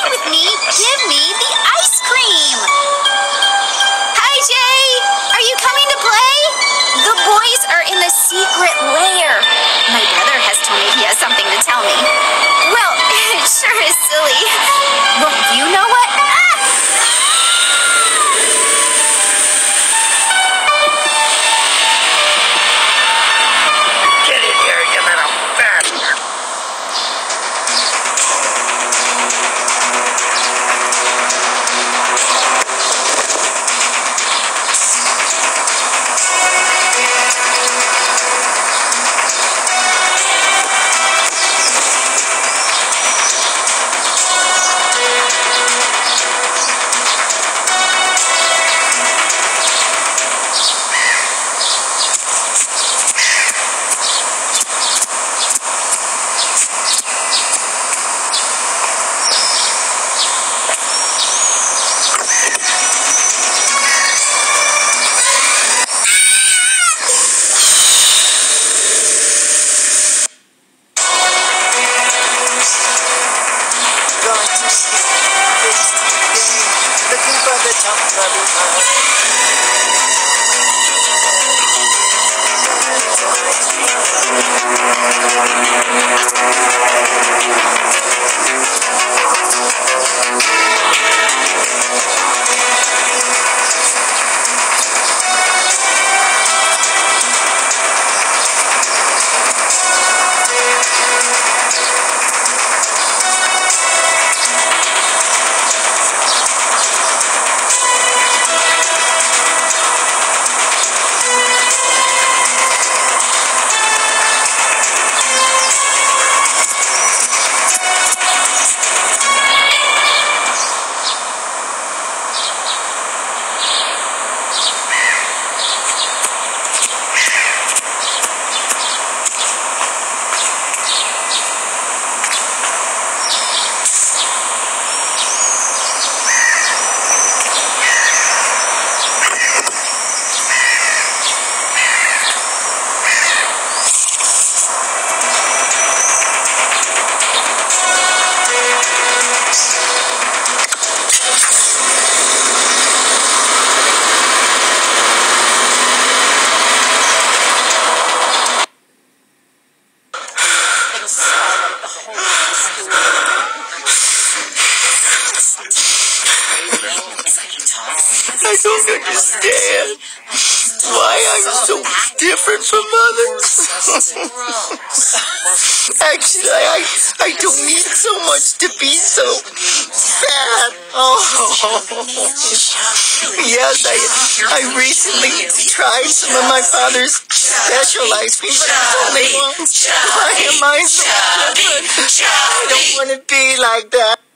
with me, give me the ice cream. Hi, Jay. Are you coming to play? The boys are in the secret lair. My brother has told me he has something to tell me. Well, it sure is silly. Well, you know what? Get in here, you little bastard. Looking for the top I don't understand why I'm so different from others. Actually, I don't need so much to be so fat. Oh, yes, I recently tried some of my father's special ice cream, but it's only one. Why am I so different? I don't want to be like that.